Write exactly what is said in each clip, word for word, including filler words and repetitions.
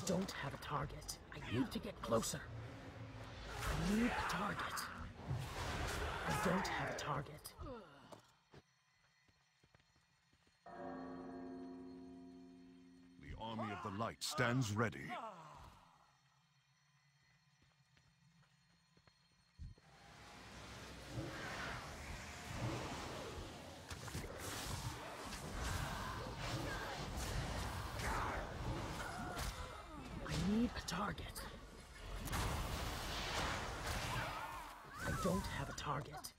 don't have a target. I need to get closer. I need a target. I don't have a target. The Army of the Light stands ready. I need a target. I don't have a target.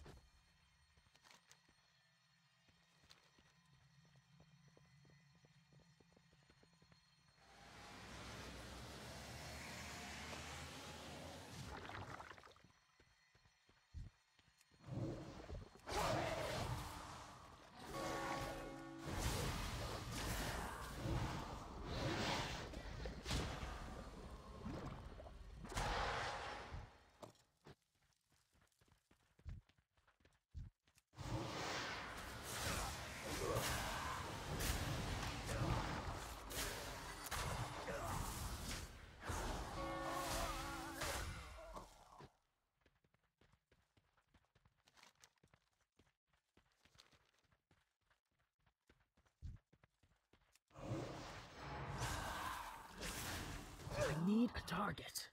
I need a target.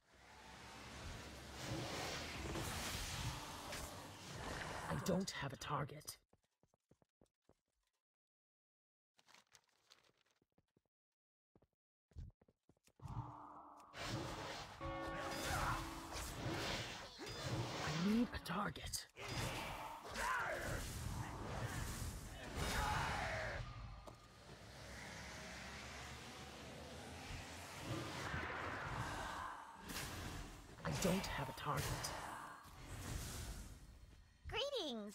I don't have a target. I need a target. I don't have a target. Greetings!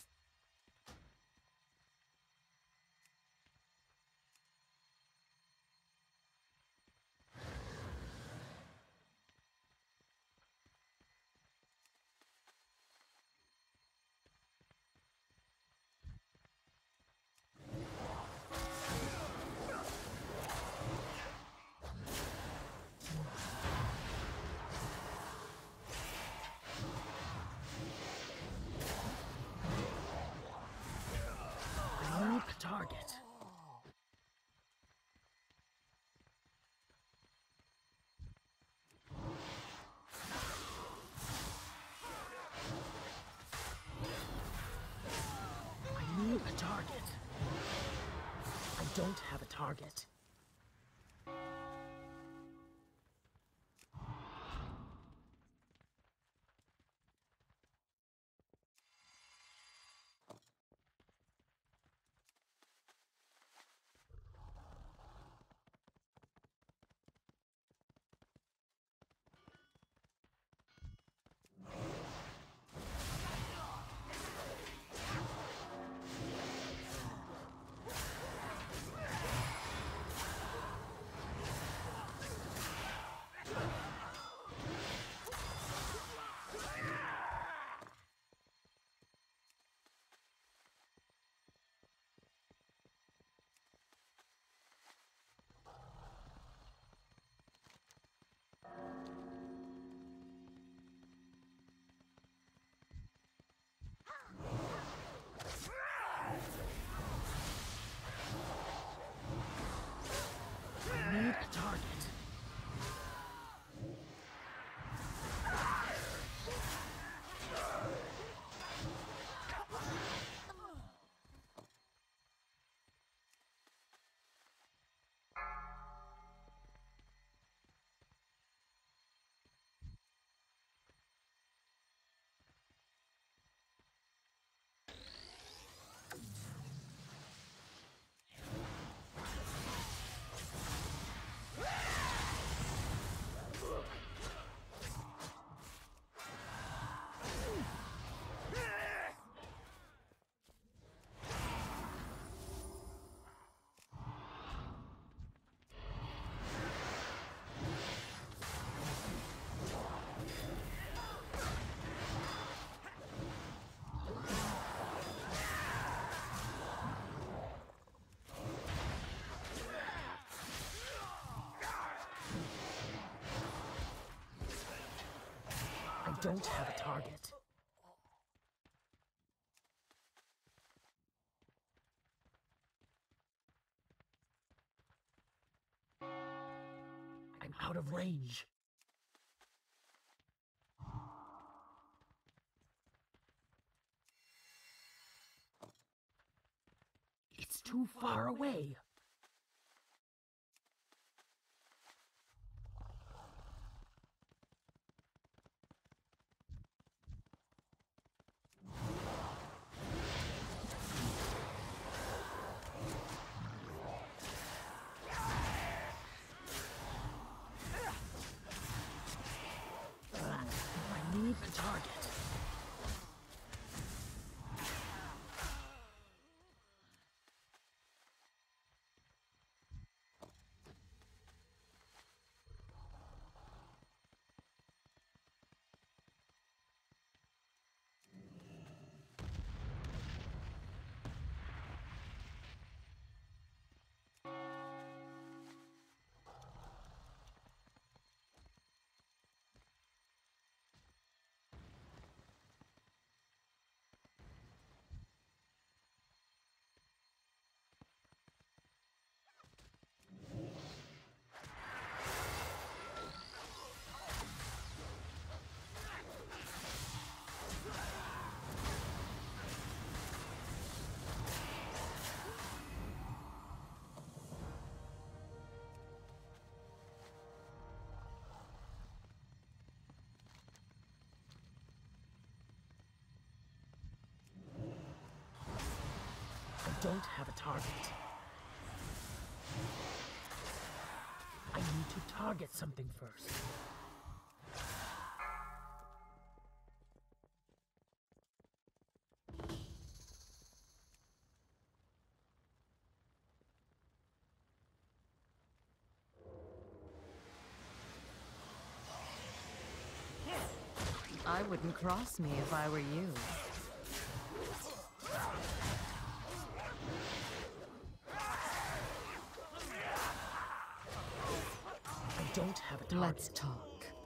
I need a target. I need a target. I don't have a target. don't have a target. I'm out of range. It's too far away. I need a target. I don't have a target. I need to target something first. I wouldn't cross me if I were you. I don't have a target. Let's talk.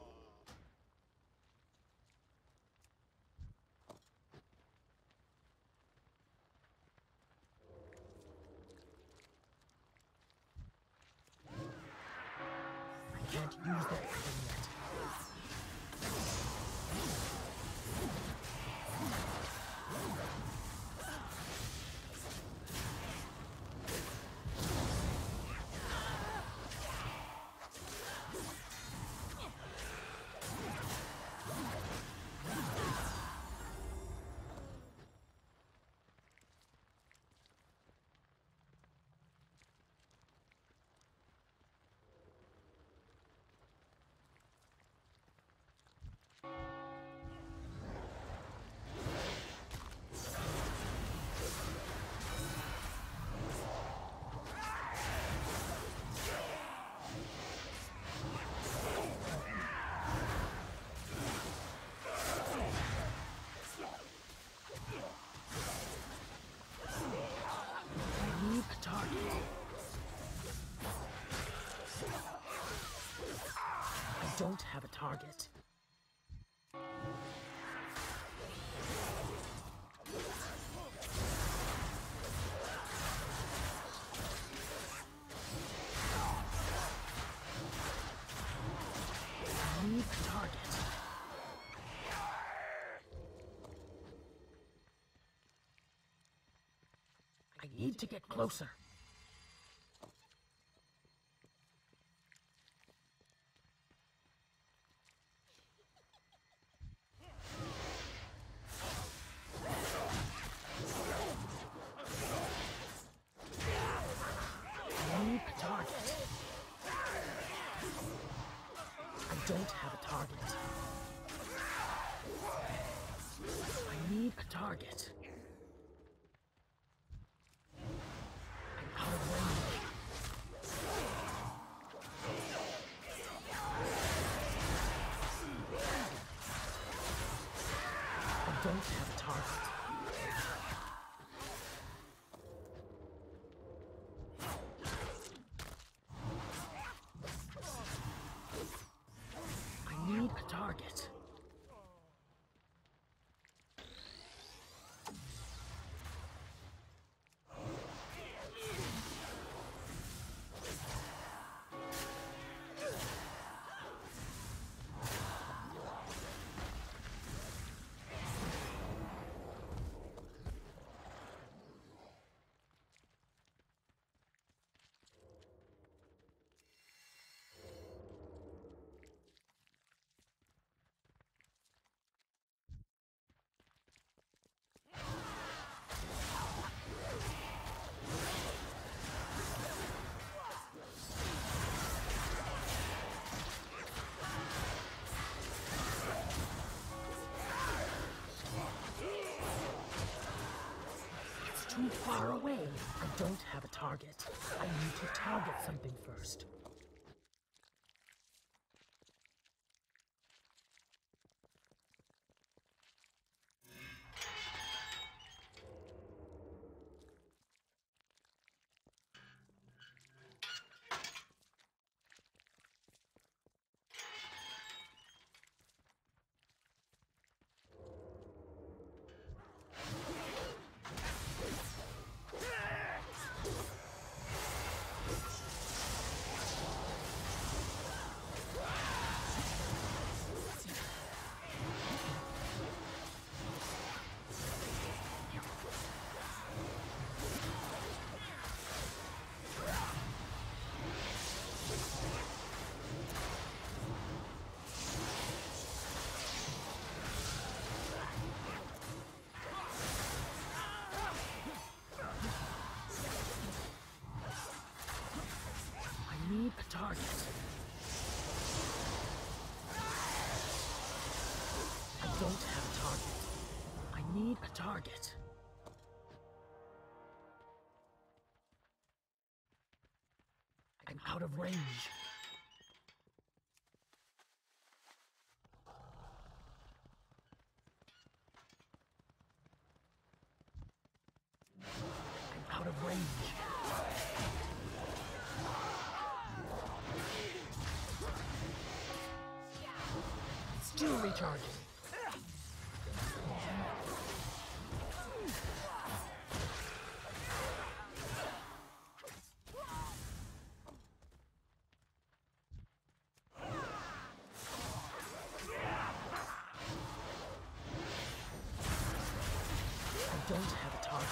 I can't use that thing yet. I need a target. I don't have a target. I need a target. I need to get closer. I need a target. I don't have a target. I need a target. I'm out of range. I don't have a target. I need a target. too far away. I don't have a target. I need to target something first. A target. I don't have a target. I need a target. I'm out of range. I'm out of range. Still recharging. I don't have a target.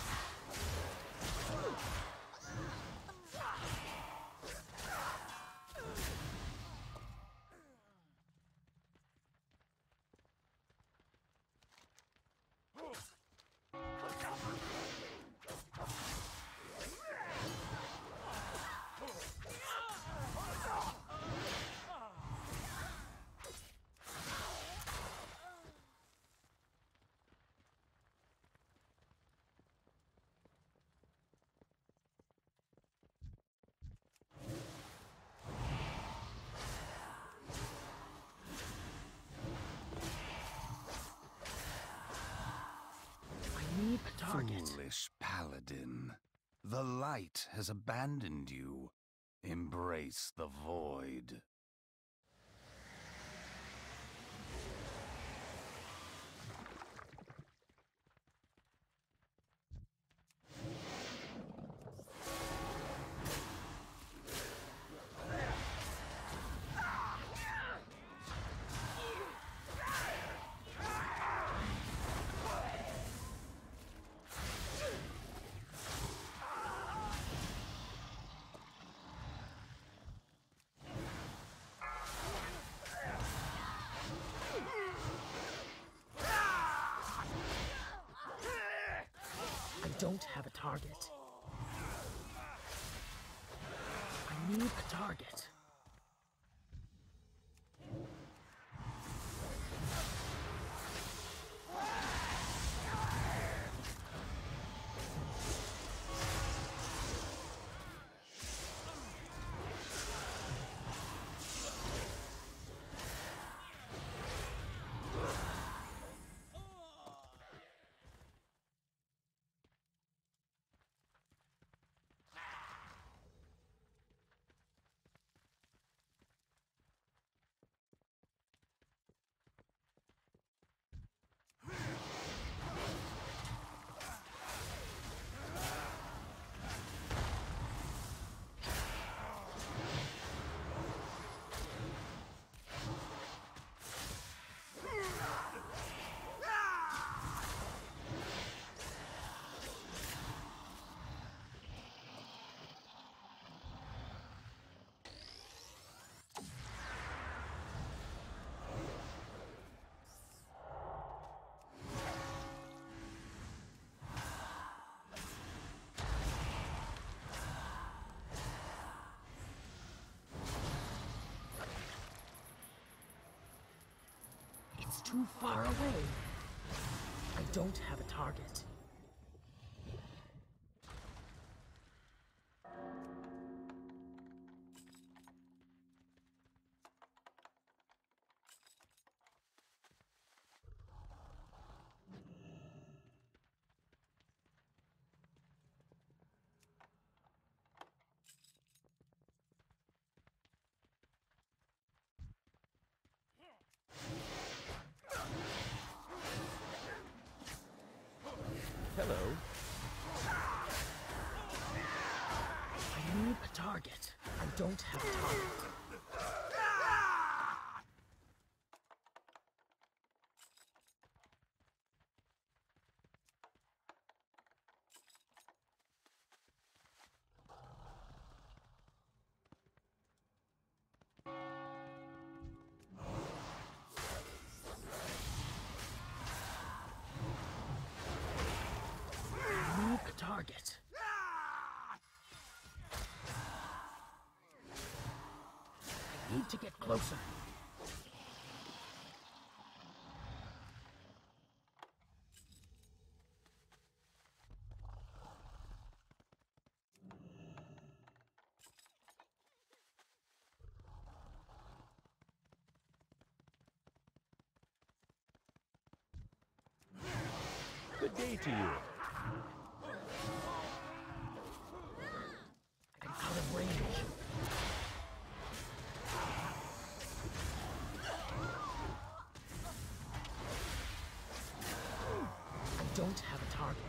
Foolish paladin. The light has abandoned you. Embrace the void. I don't have a target. I need a target. It's too far away. I don't have a target. don't have a target. Target. I need to get closer. Good day to you. Out of range. I don't have a target.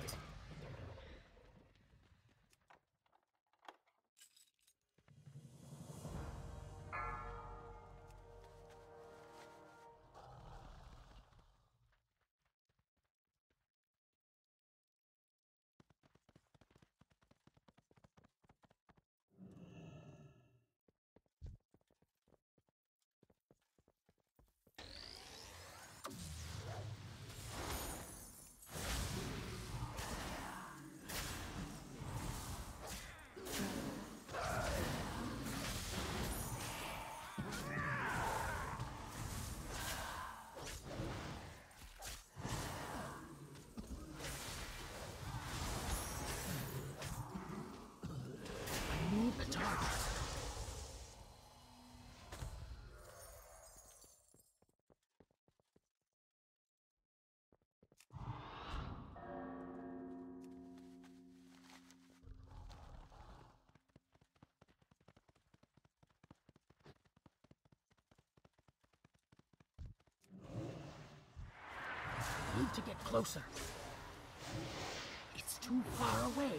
Need to get closer. It's too far away.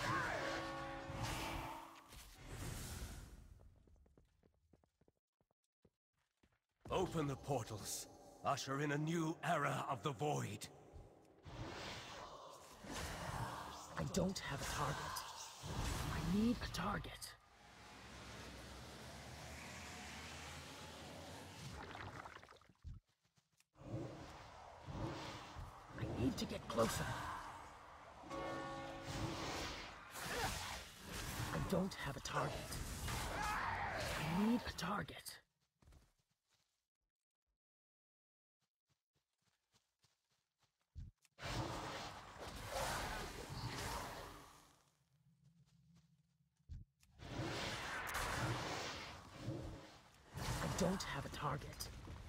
Open the portals. Usher in a new era of the Void. I don't have a target. I need a target. I need to get closer. I don't have a target. I need a target. I don't have a target.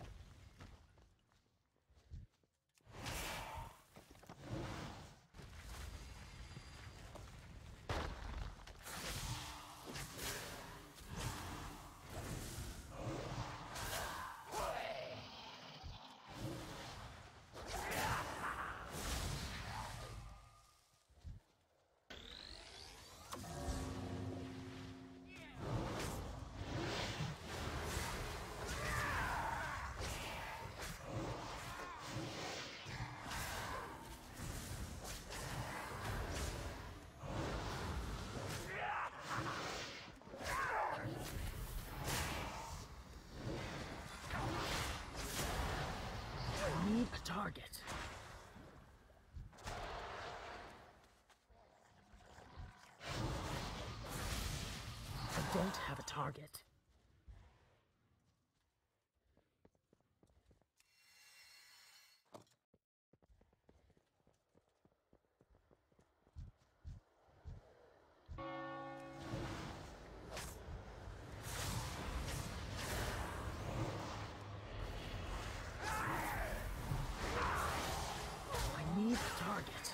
Target. I don't have a target. Target.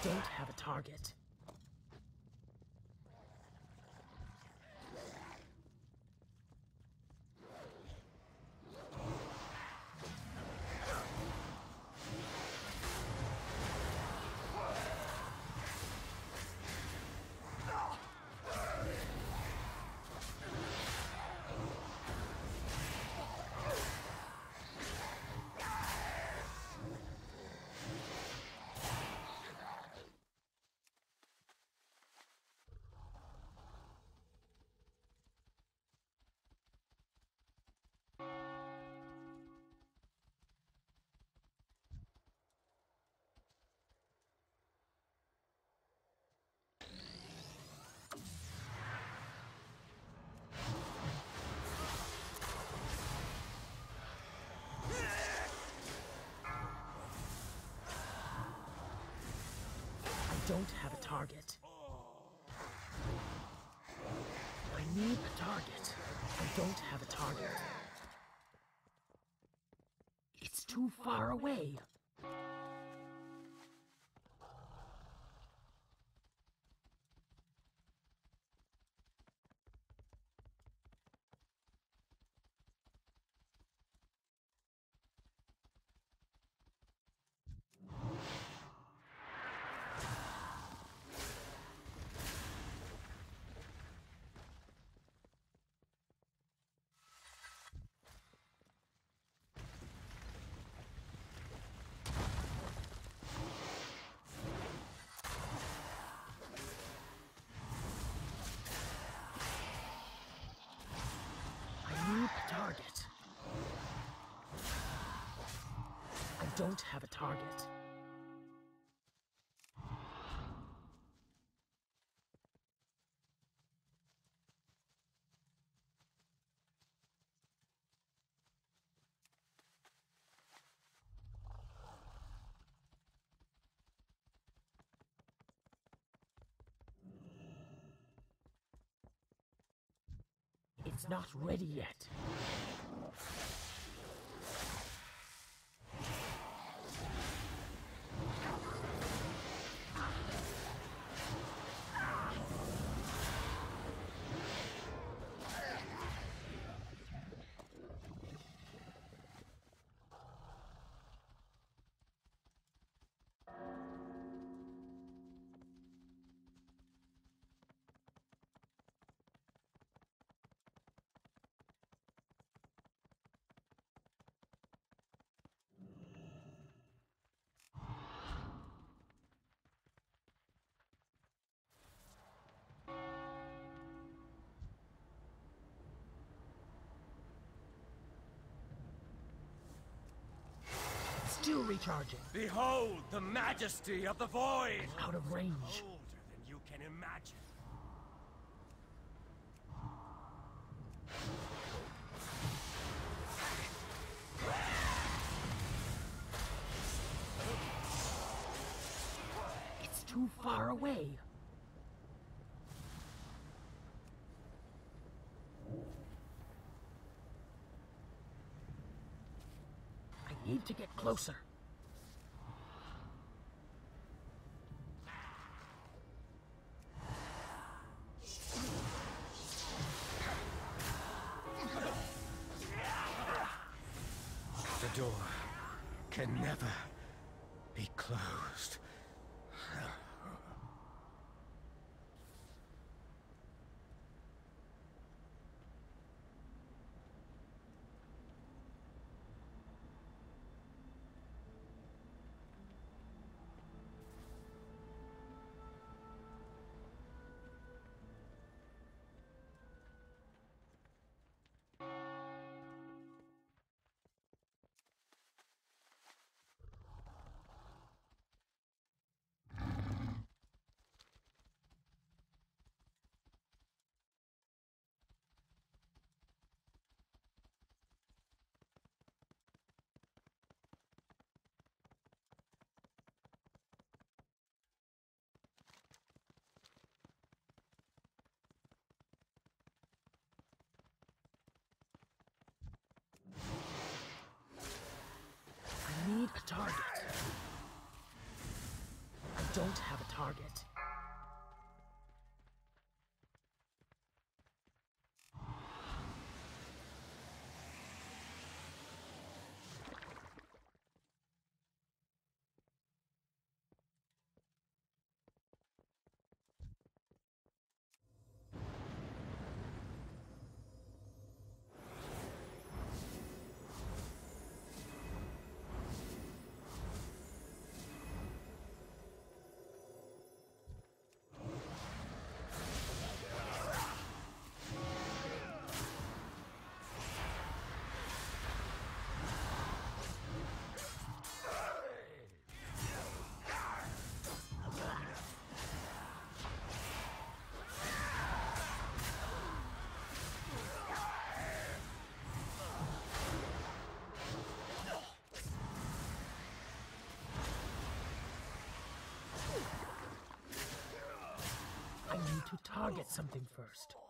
don't have a target. I don't have a target. I need a target. I don't have a target. It's too far away. I don't have a target. It's not ready yet. Still recharging. Behold the majesty of the void! Out of range. Older than you can imagine. It's too far away. I need to get closer. The door can never be closed. don't have a target. I need to target something first.